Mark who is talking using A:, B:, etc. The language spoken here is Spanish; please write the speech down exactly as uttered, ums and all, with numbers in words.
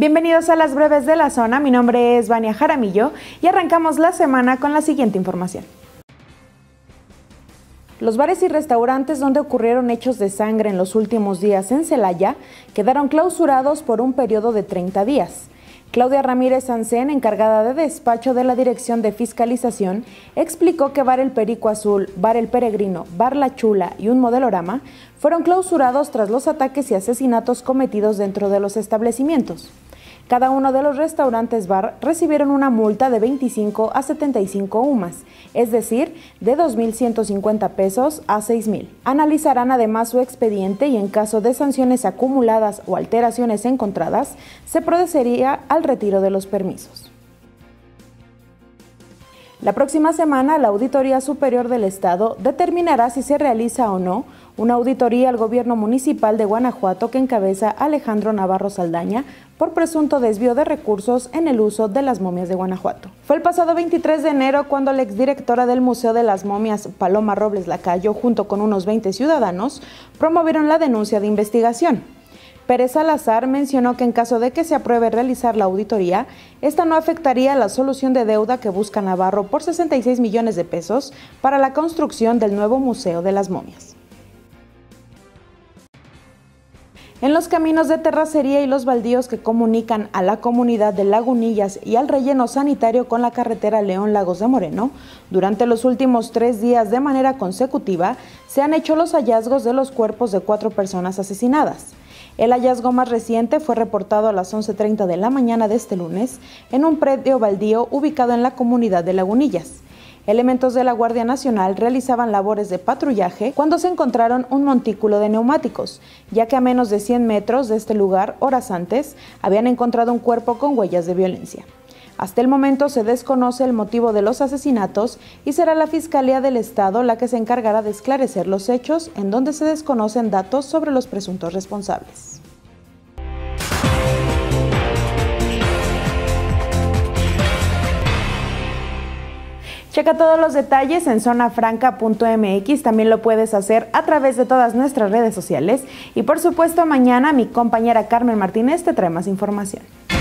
A: Bienvenidos a las breves de la zona, mi nombre es Vania Jaramillo y arrancamos la semana con la siguiente información. Los bares y restaurantes donde ocurrieron hechos de sangre en los últimos días en Celaya quedaron clausurados por un periodo de treinta días. Claudia Ramírez Ancén, encargada de despacho de la Dirección de Fiscalización, explicó que Bar El Perico Azul, Bar El Peregrino, Bar La Chula y un Modelorama fueron clausurados tras los ataques y asesinatos cometidos dentro de los establecimientos. Cada uno de los restaurantes bar recibieron una multa de veinticinco a setenta y cinco UMAS, es decir, de dos mil ciento cincuenta pesos a seis mil. Analizarán además su expediente y en caso de sanciones acumuladas o alteraciones encontradas, se procedería al retiro de los permisos. La próxima semana, la Auditoría Superior del Estado determinará si se realiza o no una auditoría al gobierno municipal de Guanajuato que encabeza Alejandro Navarro Saldaña por presunto desvío de recursos en el uso de las momias de Guanajuato. Fue el pasado veintitrés de enero cuando la exdirectora del Museo de las Momias, Paloma Robles Lacayo, junto con unos veinte ciudadanos, promovieron la denuncia de investigación. Pérez Salazar mencionó que en caso de que se apruebe realizar la auditoría, esta no afectaría la solución de deuda que busca Navarro por sesenta y seis millones de pesos para la construcción del nuevo Museo de las Momias. En los caminos de terracería y los baldíos que comunican a la comunidad de Lagunillas y al relleno sanitario con la carretera León Lagos de Moreno, durante los últimos tres días de manera consecutiva se han hecho los hallazgos de los cuerpos de cuatro personas asesinadas. El hallazgo más reciente fue reportado a las once treinta de la mañana de este lunes en un predio baldío ubicado en la comunidad de Lagunillas. Elementos de la Guardia Nacional realizaban labores de patrullaje cuando se encontraron un montículo de neumáticos, ya que a menos de cien metros de este lugar, horas antes, habían encontrado un cuerpo con huellas de violencia. Hasta el momento se desconoce el motivo de los asesinatos y será la Fiscalía del Estado la que se encargará de esclarecer los hechos en donde se desconocen datos sobre los presuntos responsables. Checa todos los detalles en zona franca punto m x, también lo puedes hacer a través de todas nuestras redes sociales y por supuesto mañana mi compañera Carmen Martínez te trae más información.